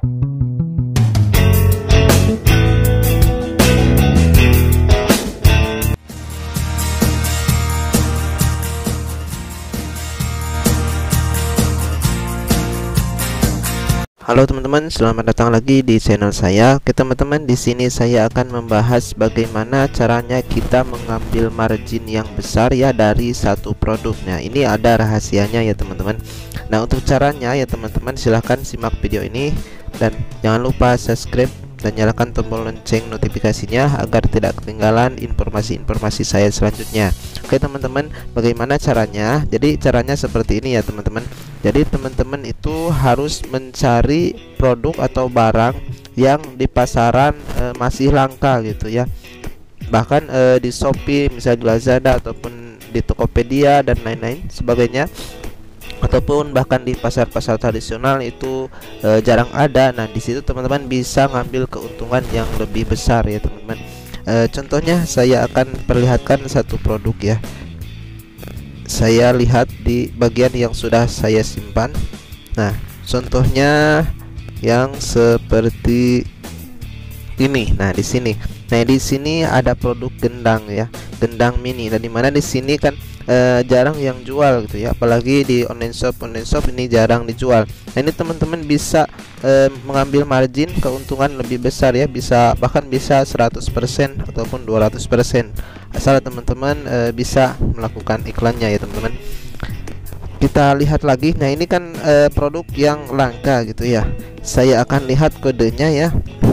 Halo teman-teman, selamat datang lagi di channel saya. Oke teman-teman, di sini saya akan membahas bagaimana caranya kita mengambil margin yang besar ya dari satu produk. Nah, ini ada rahasianya ya teman-teman. Nah, untuk caranya ya teman-teman, silahkan simak video ini dan jangan lupa subscribe dan nyalakan tombol lonceng notifikasinya agar tidak ketinggalan informasi-informasi saya selanjutnya. Oke teman-teman, bagaimana caranya? Jadi caranya seperti ini ya teman-teman. Jadi teman-teman itu harus mencari produk atau barang yang di pasaran masih langka gitu ya. Bahkan di Shopee, misalnya di Lazada ataupun di Tokopedia dan lain-lain sebagainya, ataupun bahkan di pasar-pasar tradisional itu jarang ada. Nah, di situ teman-teman bisa ngambil keuntungan yang lebih besar ya teman-teman. Contohnya saya akan perlihatkan satu produk ya. Saya lihat di bagian yang sudah saya simpan. Nah, contohnya yang seperti ini. Nah, di sini. Nah, di sini ada produk gendang ya, gendang mini. Dan dimana di sini kan jarang yang jual gitu ya, apalagi di online shop ini jarang dijual. Nah, ini teman-teman bisa mengambil margin keuntungan lebih besar ya, bisa bahkan bisa 100% ataupun 200%, asal teman-teman bisa melakukan iklannya ya teman-teman. Kita lihat lagi. Nah, ini kan produk yang langka gitu ya. Saya akan lihat kodenya ya.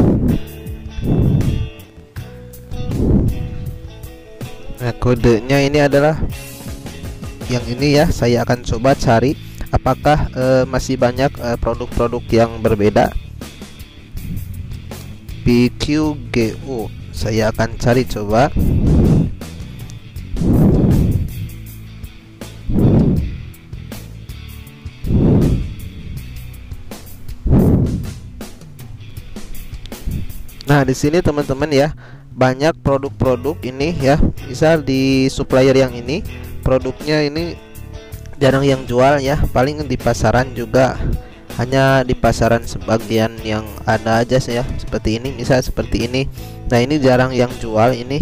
Nah, kodenya ini adalah yang ini ya. Saya akan coba cari apakah masih banyak produk-produk yang berbeda. PQGO saya akan cari coba. Nah, di sini teman-teman ya, banyak produk-produk ini ya. Misal di supplier yang ini, produknya ini jarang yang jual ya, paling di pasaran juga hanya di pasaran sebagian yang ada aja ya, seperti ini, misal seperti ini. Nah, ini jarang yang jual ini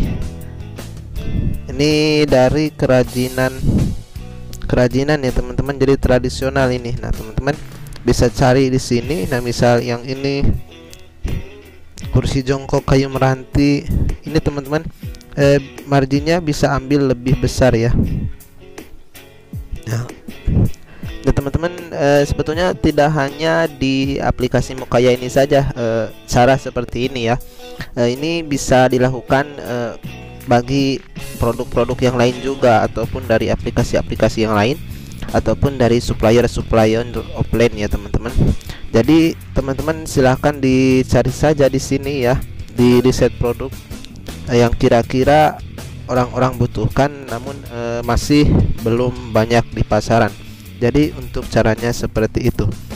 dari kerajinan ya teman-teman, jadi tradisional ini. Nah, teman-teman bisa cari di sini. Nah, misal yang ini kursi jongkok kayu meranti, ini teman-teman marginnya bisa ambil lebih besar ya. Nah, teman-teman sebetulnya tidak hanya di aplikasi Mukaya ini saja cara seperti ini ya. Ini bisa dilakukan bagi produk-produk yang lain juga, ataupun dari aplikasi-aplikasi yang lain, ataupun dari supplier offline ya teman-teman. Jadi teman-teman silahkan dicari saja di sini ya, di riset produk yang kira-kira orang-orang butuhkan namun masih belum banyak di pasaran. Jadi untuk caranya seperti itu.